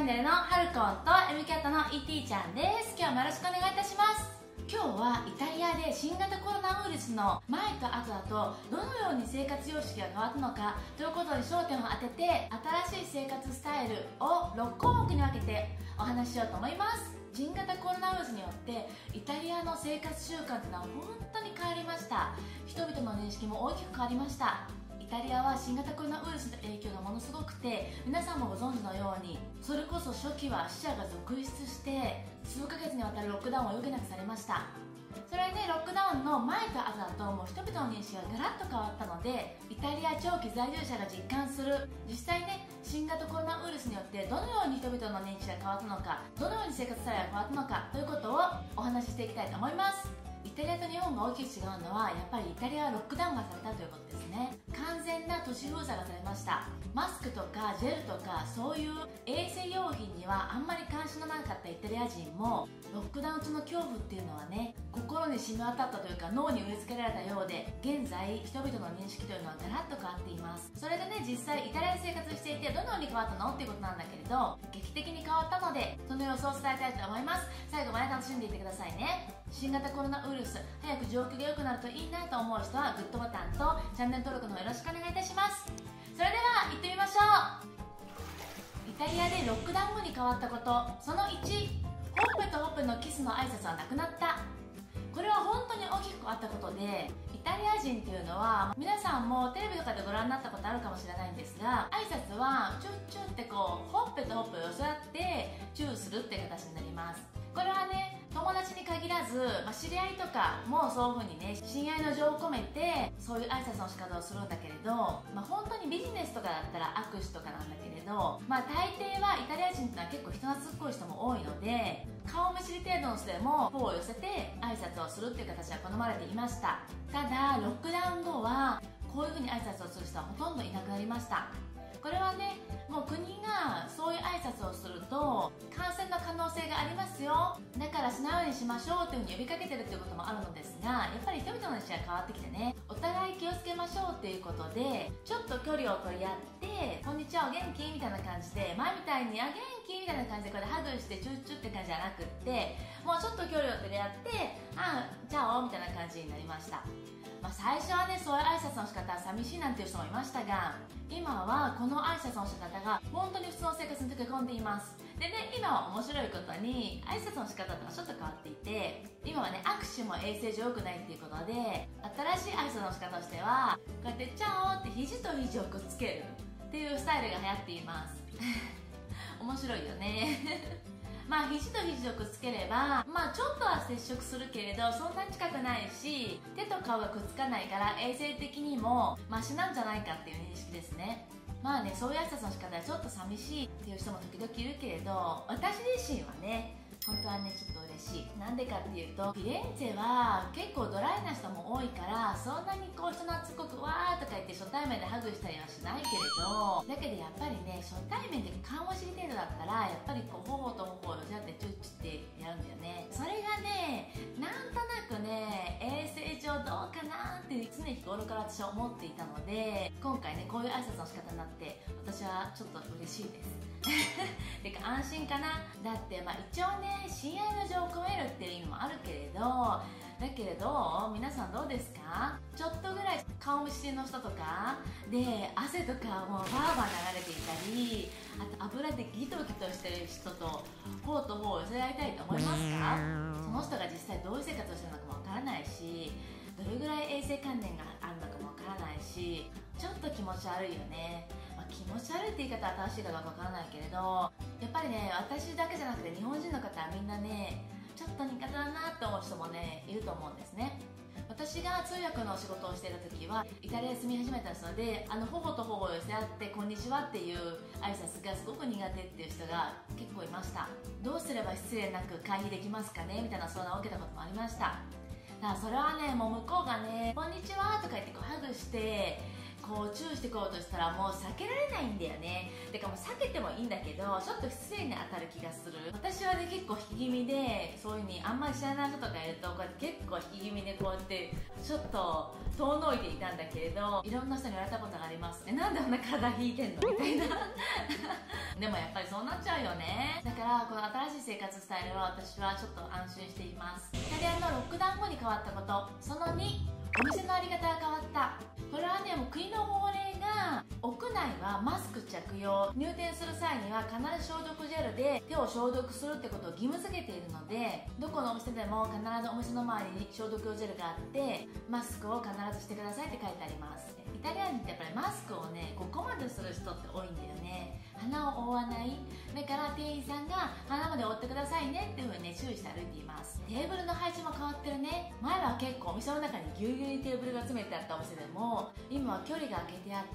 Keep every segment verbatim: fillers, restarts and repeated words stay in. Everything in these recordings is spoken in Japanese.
ンネルのハルコンと エム キャットのイーティーちゃんです。今日もよろしくお願いいたします。今日はイタリアで新型コロナウイルスの前と後だとどのように生活様式が変わったのかということに焦点を当てて、新しい生活スタイルをろっこうもくに分けてお話ししようと思います。新型コロナウイルスによってイタリアの生活習慣というのは本当に変わりました。人々の認識も大きく変わりました。イタリアは新型コロナウイルスの影響がものすごくて、皆さんもご存知のようにそれこそ初期は死者が続出して数ヶ月にわたるロックダウンを余儀なくされました。それでロックダウンの前と後だともう人々の認識がガラッと変わったので、イタリア長期在住者が実感する実際ね、新型コロナウイルスによってどのように人々の認識が変わったのか、どのように生活スタイルが変わったのかということをお話ししていきたいと思います。イタリアと日本が大きく違うのは、やっぱりイタリアはロックダウンがされたということですね。完全な都市封鎖がされました。マスクとかジェルとかそういう衛生用品にはあんまり関心のなかったイタリア人も、ロックダウン中の恐怖っていうのはね、心に染み渡ったというか脳に植え付けられたようで、現在人々の認識というのはガラッと変わっています。それでね、実際イタリアで生活していてどのように変わったのっていうことなんだけれど、劇的に変わったのでその様子を伝えたいと思います。最後まで楽しんでいってくださいね。新型コロナウイルス早く状況が良くなるといいなと思う人はグッドボタンとチャンネル登録の方よろしくお願いいたします。それでは行ってみましょう。イタリアでロックダウン後に変わったこと、そのいち、ほっぺとほっぺのキスの挨拶はなくなった。これは本当に大きく変わったことで、イタリア人っていうのは皆さんもテレビとかでご覧になったことあるかもしれないんですが、挨拶はチュッチュッってこうほっぺとほっぺを寄せ合ってチューするっていう形になります。これはね、友達に限らず、まあ、知り合いとかもそういう風にね、親愛の情を込めてそういう挨拶の仕方をするんだけれど、まあ、本当にビジネスとかだったら握手とかなんだけれど、まあ、大抵はイタリア人ってのは結構人懐っこい人も多いので、顔見知り程度の人でも頬を寄せて挨拶をするっていう形は好まれていました。ただロックダウン後はこういう風に挨拶をする人はほとんどいなくなりました。これはね、もう国がそういう挨拶をすると感染の可能性がありますよ、だからしないようにしましょうというふうに呼びかけてるっていうこともあるのですが、やっぱり人々の意識が変わってきてね、お互い気をつけましょうっていうことでちょっと距離を取り合って「こんにちはお元気?」みたいな感じで、前みたいに「あ元気?」みたいな感じでこれハグしてチュッチュって感じじゃなくって、もうちょっと距離を取り合って「あじゃあお」みたいな感じになりました。まあ、最初はね、そういう挨拶の仕方は寂しいなんていう人もいましたが、今はこの挨拶の仕方が本当に普通の生活に溶け込んでいます。でね、今は面白いことに挨拶の仕方とはちょっと変わっていて、今はね、握手も衛生上良くないっていうことで、新しい挨拶の仕方としてはこうやって「チャオ」って肘と肘をくっつけるっていうスタイルが流行っています面白いよねまあ肘と肘をくっつければ、まあちょっとは接触するけれどそんなに近くないし、手と顔がくっつかないから衛生的にもマシなんじゃないかっていう認識ですね。まあね、そういう挨拶の仕方はちょっと寂しいっていう人も時々いるけれど、私自身はね、本当はね、ちょっと嬉しい。なんでかっていうと、フィレンツェは結構ドライな人も多いから、そんなにこう人懐っこくわーとか言って初対面でハグしたりはしないけれど、だけどやっぱりね、初対面で顔見知り程度だったら、やっぱりこう頬と頬を寄せ合ってチュッチュってやるんだよね。それがね、なんとなくね、衛生上どうかなって常日頃から私は思っていたので、今回ね、こういう挨拶の仕方になって私はちょっと嬉しいですてか安心かな。だってまあ一応ね、親愛の情を込めるっていう意味もあるけれど、だけれど皆さんどうですか？ちょっとぐらい顔見知りの人とかで汗とかもうバーバー流れていたり、あと油でギトギトしてる人と頬と頬を寄せ合いたいと思いますか？その人が実際どういう生活をしてるのかもわからないし、どれぐらい衛生観念があるのかもわからないし、ちょっと気持ち悪いよね。まあ、気持ち悪いって言い方は正しいかどうかわからないけれど、やっぱりね、私だけじゃなくて日本人の方はみんなね、ちょっと苦手だなって思う人もね、いると思うんですね。私が通訳の仕事をしていた時はイタリアで住み始めたので、あの頬と頬を寄せ合って「こんにちは」っていう挨拶がすごく苦手っていう人が結構いました。どうすれば失礼なく回避できますかねみたいな相談を受けたこともありました。だからそれはね、もう向こうがね「こんにちは」とか言ってこうハグしてこうチューしていこうとしたらもう避けられないんだよね。てかもう避けてもいいんだけど、ちょっと失礼に当たる気がする。私はね、結構引き気味で、そういう風にあんまり知らない人とかいるとこうやって結構引き気味でこうやってちょっと遠のいていたんだけれど、いろんな人に言われたことがあります。え、なんであんな体引いてんのみたいなでもやっぱりそうなっちゃうよね。だからこの新しい生活スタイルは私はちょっと安心しています。イタリアのロックダウン後に変わったこと、そのに、お店のあり方が変わった。これはね、もう国の法令が屋内はマスク着用、入店する際には必ず消毒ジェルで手を消毒するってことを義務付けているので、どこのお店でも必ずお店の周りに消毒用ジェルがあってマスクを必ずしてくださいって書いてあります。イタリア人ってやっぱりマスクをねここまでする人って多いんだよね。鼻を覆わない、だから店員さんが鼻まで覆ってくださいねっていう風にね注意して歩いています。テーブルの配置も変わってるね。前は結構お店の中にぎゅうぎゅうにテーブルが詰めてあったお店でも今は距離が空けてあって、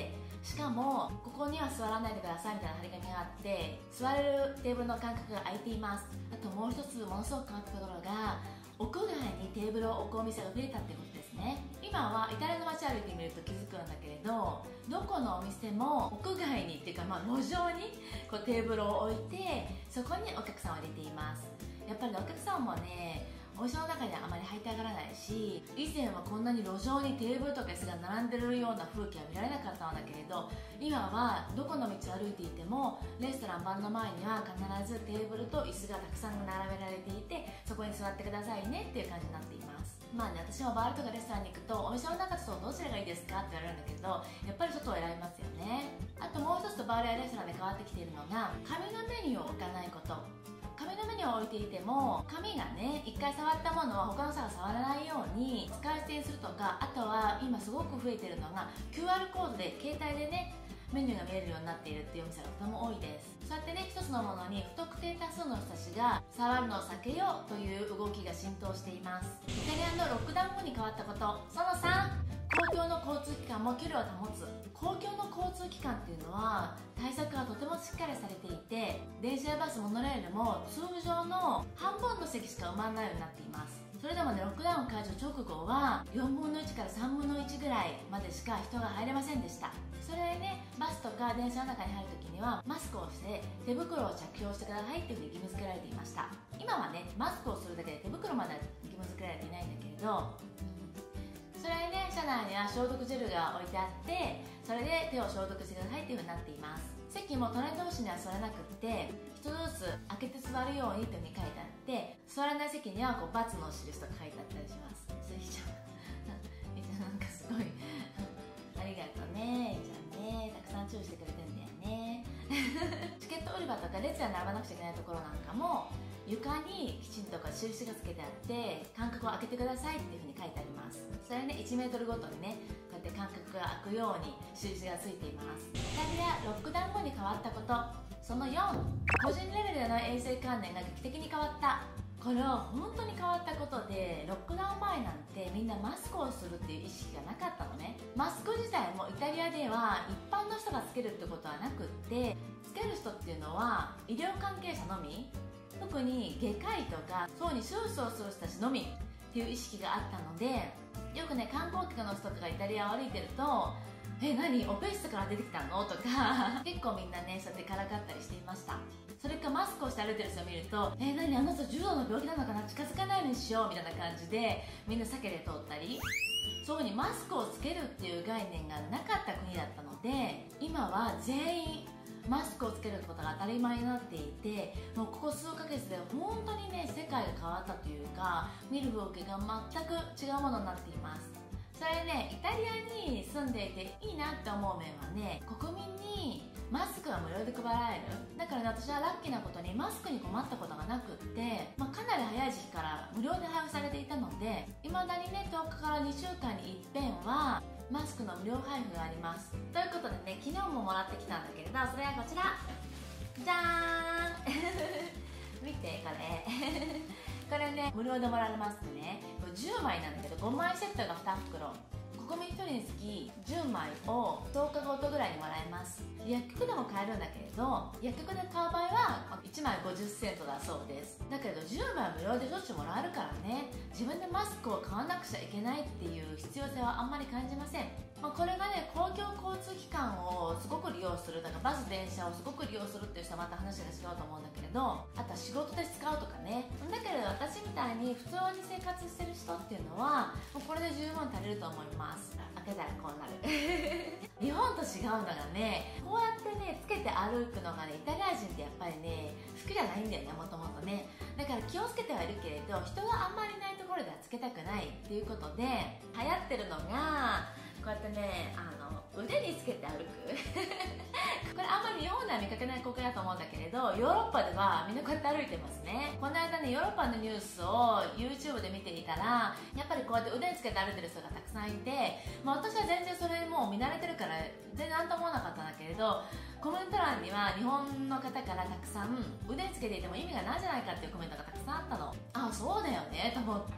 しかもここには座らないでくださいみたいな張り紙があって座れるテーブルの間隔が空いています。あともう一つものすごく変わったところが屋外にテーブルを置くお店が増えたってことですね。今はイタリアの街歩いてみると気づくんだけれど、どこのお店も屋外にっていうか、まあ、路上にこうテーブルを置いてそこにお客さんを入れています。やっぱりお客さんもねお店の中にはあまり入って上がらないし、以前はこんなに路上にテーブルとか椅子が並んでるような風景は見られなかったんだけれど、今はどこの道を歩いていてもレストラン番の前には必ずテーブルと椅子がたくさん並べられていてそこに座ってくださいねっていう感じになっています。まあね、私もバールとかレストランに行くとお店の中とどちらがいいですかって言われるんだけど、やっぱり外を選びますよね。あともう一つとバールやレストランで変わってきているのが紙のメニューを置かないこと。紙のメニューを置いていても紙がね一回触ったものは他の人が触らないように使い捨てにするとか、あとは今すごく増えているのが キューアール コードで携帯でねメニューが見えるようになっているっていうお店がとても多いです。そうやってね一つのものに不特定多数の人たちが触るのを避けようという動きが浸透しています。イタリアのロックダウン後に変わったこと、そのさん、公共の交通機関も距離を保つ。公共の交通機関っていうのは対策がとてもしっかりされていて、電車やバスモノレールも通常の半分の席しか埋まらないようになっています。それでもねロックダウン解除直後はよんぶんのいちからさんぶんのいちぐらいまでしか人が入れませんでした。それでねバスとか電車の中に入るときにはマスクをして手袋を着用してくださいっていうふうに義務付けられていました。今はねマスクをするだけで手袋まで義務付けられていないんだけれど、それでね車内には消毒ジェルが置いてあってそれで手を消毒してくださいっていうふうになっています。席も隣同士には座れなくって一つずつ開けて座るようにというふうに書いてあって、座らない席にはこう×の印とか書いてあったりします。それじゃなんかすごいありがとうねじゃあね、たくさん注意してくれてんだよねチケット売り場とか列に並ばなくちゃいけないところなんかも床にきちんとこう印がつけてあって間隔を空けてくださいっていうふうに書いてあります。それねいちメートルごとにねこうやって間隔が空くように印がついています。イタリアロックダウン後に変わったこと、そのよん、個人レベルでの衛生観念が劇的に変わった。これは本当に変わったことで、ロックダウン前なんてみんなマスクをするっていう意識がなかったのね。マスク自体もイタリアでは一般の人がつけるってことはなくって、つける人っていうのは医療関係者のみ、特に外科医とかそうに手術をする人たちのみっていう意識があったので、よくね観光客の人とかイタリアを歩いてるとえ、何オペ室から出てきたのとか結構みんなねそうやってからかったりしていました。それかマスクをして歩いてる人を見るとえ、何あの人重度の病気なのかな、近づかないようにしようみたいな感じでみんな避けて通ったり、そういうふうにマスクをつけるっていう概念がなかった国だったので、今は全員マスクをつけることが当たり前になっていて、もうここ数ヶ月で本当にね世界が変わったというか見る風景が全く違うものになっています。それねイタリアに住んでいていいなって思う面はね、国民にマスクは無料で配られる。だから、ね、私はラッキーなことにマスクに困ったことがなくって、まあ、かなり早い時期から無料で配布されていたので、いまだにねとおかからにしゅうかんにいっぺんはマスクの無料配布があります。ということでね昨日ももらってきたんだけれど、それはこちらじゃーん見てこれこれね無料でもらえますね。これじゅうまいなんだけどごまいセットがにふくろ、国民ひとりにつきじゅうまいをとおかごとぐらいにもらえます。薬局でも買えるんだけれど、薬局で買う場合はいちまいごじゅっセントだそうです。だけどじゅうまい無料でしょっちゅうもらえるからね、自分でマスクを買わなくちゃいけないっていう必要性はあんまり感じません。 まあ、これがね、公共交通機関をすごく利用する、だからバス電車をすごく利用するっていう人はまた話が違うと思うんだけれど、あとは仕事で使うとかね。だけれど私みたいに普通に生活してる人っていうのはもうこれで十分足りると思います。開けたらこうなる日本と違うのがね、こうやってねつけて歩くのがね、イタリア人ってやっぱりね好きじゃないんだよね、もともとね。だから気をつけてはいるけれど、人があんまりいないところではつけたくないっていうことで流行ってるのがこうやってね、あの腕につけて歩くこれあんまり日本では見かけない光景だと思うんだけれど、ヨーロッパではみんなこうやって歩いてますね。この間ね、ヨーロッパのニュースを YouTube で見ていたら、やっぱりこうやって腕につけて歩いてる人がたくさんいて、まあ、私は全然それもう見慣れてるから全然何とも思わなかったんだけれど、コメント欄には日本の方からたくさん腕につけていても意味がないんじゃないかっていうコメントがたくさんあったの。あ、そうだよねと思って。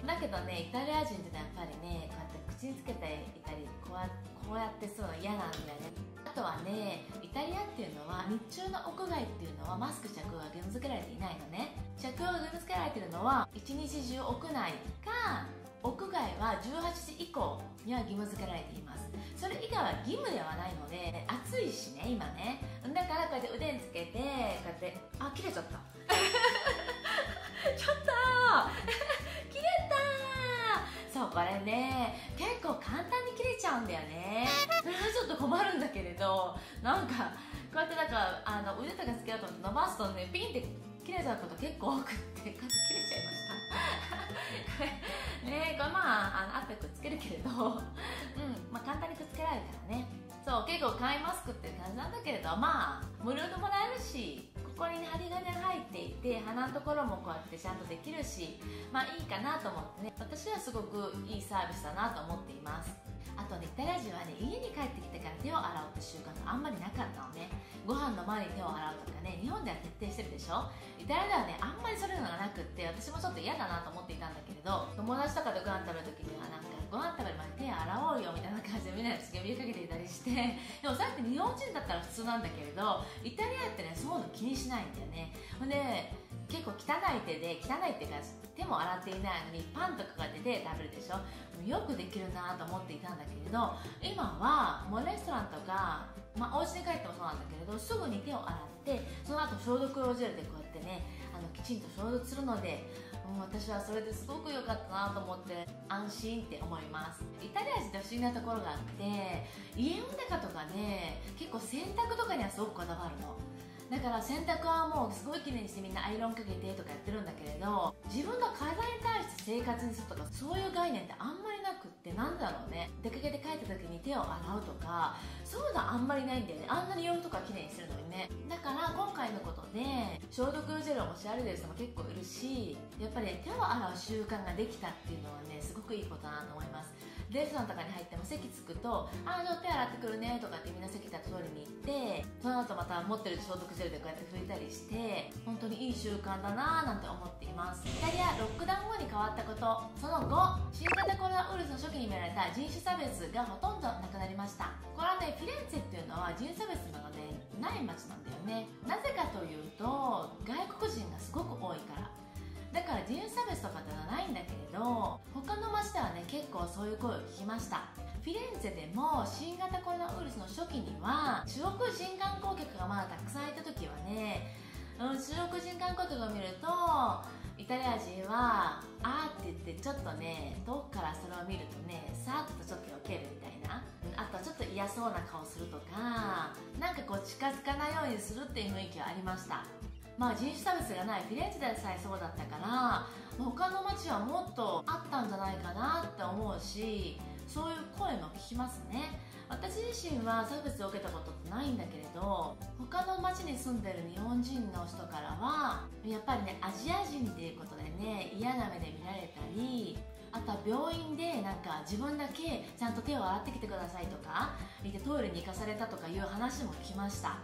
だけどね、イタリア人ってやっぱりね、こうやって口につけていたりこうやこうやってするの嫌なんだよね。あとはね、イタリアっていうのは日中の屋外っていうのはマスク着用が義務付けられていないのね。着用が義務付けられているのは一日中屋内か屋外はじゅうはちじ以降には義務付けられています。それ以外は義務ではないので、暑いしね今ね。だからこうやって腕につけてこうやって、あ、切れちゃったちょっと切れた。そう、これね結構簡単に切れちゃうんだよね。それはちょっと困るんだけれど、なんかこうやってなんかあの腕とかつけようと思って伸ばすとね、ピンって切れちゃうこと結構多くって、こうやって切れちゃいましたね。これまあ、あの後でくっつけるけれどうんまあ簡単にくっつけられるからね。そう、結構簡易マスクっていう感じなんだけれど、まあ無料でもらえるし、ここにね針金が入っていて鼻のところもこうやってちゃんとできるし、まあいいかなと思ってね、私はすごくいいサービスだなと思っています。あとね、イタリア人はね、家に帰ってきてから手を洗うって習慣があんまりなかったのね。ご飯の前に手を洗うとかね、日本では徹底してるでしょ。イタリアではね、あんまりそういうのがなくって、私もちょっと嫌だなと思っていたんだけれど、友達とかとご飯食べる時にはなんかご飯食べる前に手洗おうよみたいな感じでみんなに呼びかけていたりして、でもさっき日本人だったら普通なんだけれど、イタリアってねそういうの気にしないんだよね。ほんで結構汚い手で、汚いっていうか手も洗っていないのにパンとかで手食べるでしょ。よくできるなと思っていたんだけれど、今はもうレストランとか、まあ、お家に帰ってもそうなんだけれど、すぐに手を洗ってその後消毒用ジェルでこうやってね、あのきちんと消毒するので、もう私はそれですごく良かったなと思って安心って思います。イタリア人って不思議なところがあって、家の中とかね結構洗濯とかにはすごくこだわるの。だから洗濯はもうすごい綺麗にしてみんなアイロンかけてとかやってるんだけれど、自分の体に対して生活にするとかそういう概念ってあんまりなくって、なんだろうね、出かけて帰った時に手を洗うとかそういうのあんまりないんだよね。あんなに洋服とか綺麗にしてるのにね。だから今回のことで消毒ジェルを持ち歩いてる人も結構いるし、やっぱり手を洗う習慣ができたっていうのはねすごくいいことだなと思います。レストランとかに入っても席つくと、ああ手洗ってくるねとかってみんな席立って取りに行って、その後また持ってる消毒ジェルでこうやって拭いたりして、本当にいい習慣だなぁなんて思っています。イタリアロックダウン後に変わったこと、その後新型コロナウイルスの初期に見られた人種差別がほとんどなくなりました。これはね、フィレンツェっていうのは人種差別なのでない街なんだよね。なぜかというと外国人がすごく多いから。だから人種差別とかってのはないんだけれど、他の街ではね結構そういう声を聞きました。フィレンツェでも新型コロナウイルスの初期には中国人観光客がまだたくさんいた時はね、うん、中国人観光客を見るとイタリア人はあーって言ってちょっとね遠くからそれを見るとねさーっとちょっと避けるみたいな、あとはちょっと嫌そうな顔するとか、なんかこう近づかないようにするっていう雰囲気はありました。まあ人種差別がないフィレンツェでさえそうだったから、他の街はもっとあったんじゃないかなって思うし、そういう声も聞きますね。私自身は差別を受けたことってないんだけれど、他の町に住んでる日本人の人からはやっぱりねアジア人っていうことでね嫌な目で見られたり、あとは病院でなんか自分だけちゃんと手を洗ってきてくださいとか言ってトイレに行かされたとかいう話も聞きました。そ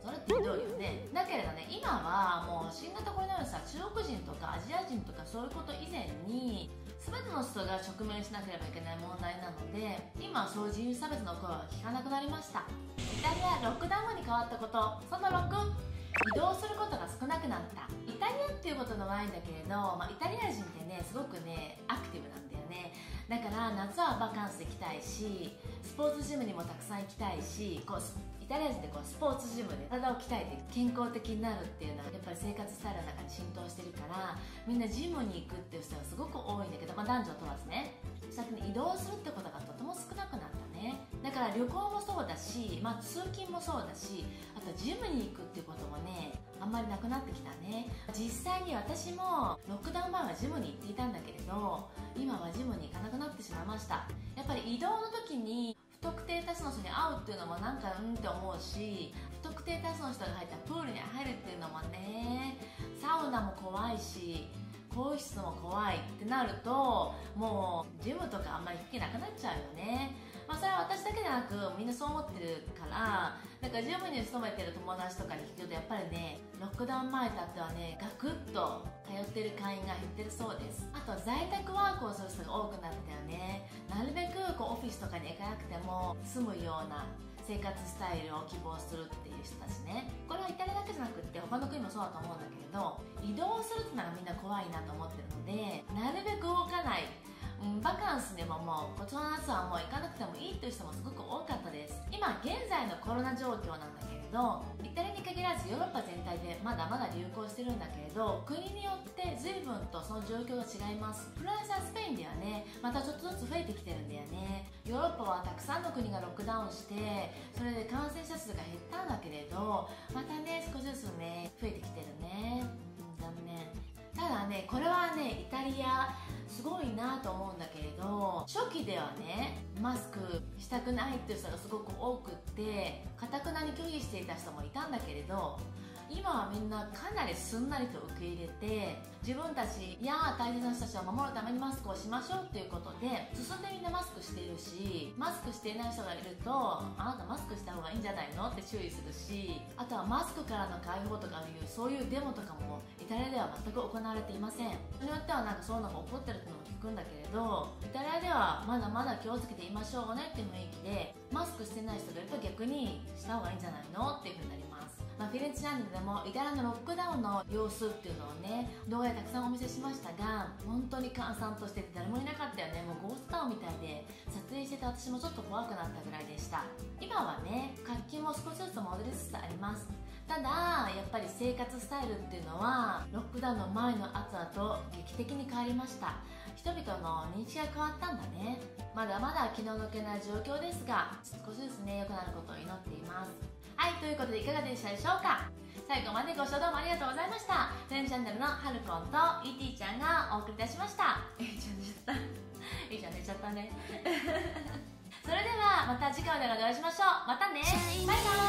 それってひどいよね。だけれどね、今はもう新型コロナウイルスは中国人とかアジア人とかそういうこと以前に全ての人が直面しなければいけない問題なので、今はそういう人種差別の声は聞かなくなりました。イタリアロックダウン後に変わったこと、そのろく、移動することが少なくなった。イタリアっていうことのないんだけれど、まあ、イタリア人ってねすごくねアクティブなんだよね。だから夏はバカンス行きたいし、スポーツジムにもたくさん行きたいし、こうイタリア人ってこうスポーツジムで体を鍛えて健康的になるっていうのはやっぱり生活スタイルの中に浸透してるから、みんなジムに行くっていう人がすごく多いんだけど、まあ、男女問わずね。そして移動するってことがとても少なくなったね。だから旅行もそうだし、まあ、通勤もそうだし、あとジムに行くっていうこともねあんまりなくなってきたね。実際に私もロックダウン前はジムに行っていたんだけれど、今はジムに行かなくなってしまいました。やっぱり移動の時に不特定多数の人に会うっていうのもなんかうんって思うし、不特定多数の人が入ったプールに入るっていうのもね、サウナも怖いし更衣室も怖いってなると、もうジムとかあんまり行けなくなっちゃうよね。まあ、それは私だけでなくみんなそう思ってるから、だからジムに勤めてる友達とかに聞くとやっぱりね、ロックダウン前とあってはねガクッと通ってる会員が減ってるそうです。あと在宅ワークをする人が多くなったよね。なるべくこうオフィスとかに行かなくても住むような生活スタイルを希望するっていう人たちね。これはイタリアだけじゃなくって他の国もそうだと思うんだけれど、移動するってのがみんな怖いなと思ってるので、なるべく動かない、うん、バカンスでももう今年の夏はもう行かなくてもいいという人もすごく多かったです。今現在のコロナ状況なんだけれど、イタリアに限らずヨーロッパ全体でまだまだ流行してるんだけれど、国によって随分とその状況が違います。フランスやスペインではねまたちょっとずつ増えてきてるんだよね。ヨーロッパはたくさんの国がロックダウンして、それで感染者数が減ったんだけれど、またね少しずつね増えてきてるね、うん、残念。ただねこれはねイタリアすごいなと思うんだけれど、初期ではねマスクしたくないっていう人がすごく多くってかたくなに拒否していた人もいたんだけれど、今はみんなかなりすんなりと受け入れて、自分たちや大切な人たちを守るためにマスクをしましょうっていうことで進んでみんなマスクしているし、マスクしていない人がいるとあなたマスクした方がいいんじゃないのって注意するし、あとはマスクからの解放とかいうそういうデモとかもイタリアでは全く行われていません。それによってはなんかそういうのが起こってるっていうのも聞くんだけれど、イタリアではまだまだ気をつけていましょうねっていう雰囲気で、マスクしてない人がいると逆にした方がいいんじゃないのっていう風になります。まあ、フィレンツェチャンネルでもイタリアのロックダウンの様子っていうのをね動画でたくさんお見せしましたが、本当に閑散としてて誰もいなかったよね。もうゴーストタウンみたいで撮影してて私もちょっと怖くなったぐらいでした。今はね活気も少しずつ戻りつつあります。ただやっぱり生活スタイルっていうのはロックダウンの前の後だと劇的に変わりました。人々の認識が変わったんだね。まだまだ気の抜けない状況ですが、少しずつね良くなることを祈っています。はい、ということでいかがでしたでしょうか。最後までご視聴どうもありがとうございました。全チャンネルのはるこんと イーティー ちゃんがお送りいたしました。えいちゃん寝ちゃったえいちゃん寝ちゃったねそれではまた次回の動画でお会いしましょう。またね、バイバーイ。